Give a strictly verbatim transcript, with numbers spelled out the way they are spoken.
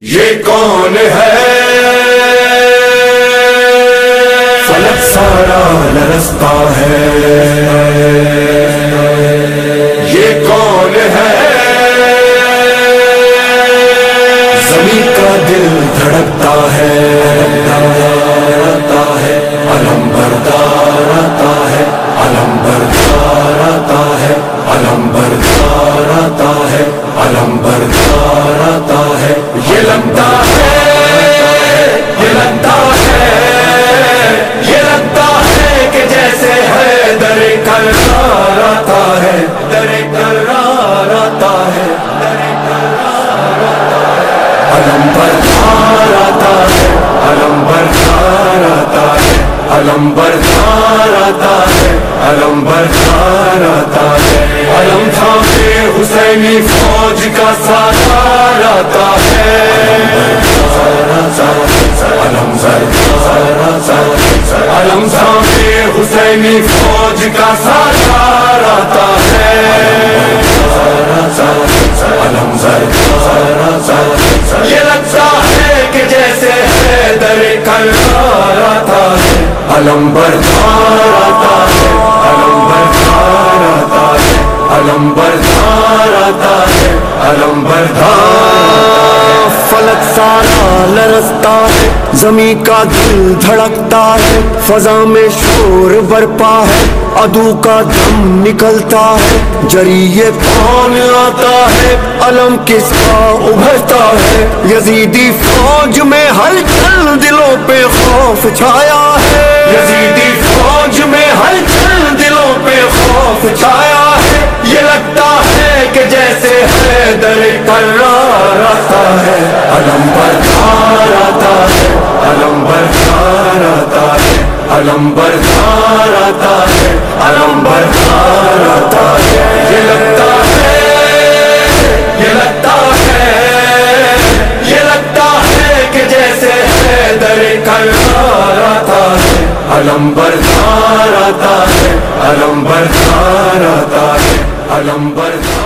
یہ کون ہے؟ فلک سارا لرزتا ہے، یہ کون ہے؟ زمین کا دل دھڑکتا ہے، آتا ہے علم بردار، آتا ہے علم بردار، آتا ہے علم بردار، آتا ہے علم بردار، آتا ہے۔ یہ لگتا ہے، یہ لگتا ہے، یہ لگتا ہے کہ جیسے ہے در کرار آتا ہے، در کرار آتا ہے، در کرار آتا ہے۔ علم بردار آتا ہے، علم بردار آتا ہے، علم بردار آتا ہے، علم بردار آتا ہے۔ علم تھامے حسینی فوج کا سالار آتا ہے، علم بردار آتا ہے، علم تھامے حسینی فوج کا سالار آتا ہے، علم بردار آتا ہے۔ یہ لگتا ہے کہ جیسے ہے در کرار آتا ہے، علم بردار آتا ہے، علم بردار آتا ہے، علم بردار آتا ہے، علم بردار۔ فلک سارا لرزتا ہے، زمین کا دل دھڑکتا ہے، فضا میں شور برپا ہے، عدو کا دم نکلتا ہے۔ جری یہ کون آتا ہے، علم کس کا ابھرتا ہے؟ یزیدی فوج میں ہلچل، دلوں پہ خوف چھایا ہے، یزیدی فوج میں ہلچل، دلوں پہ خوف چھایا ہے۔ یہ لگتا ہے کہ جیسے ہے در کرار آتا ہے، علم بردار آتا ہے، علم بردار آتا ہے، علم بردار آتا ہے، علم بردار آتا ہے۔ یہ لگتا ہے، یہ لگتا ہے، یہ لگتا ہے کہ جیسے ہے در کرار آتا ہے، علم بردار آتا ہے، علم بردار آتا ہے، علم بردار۔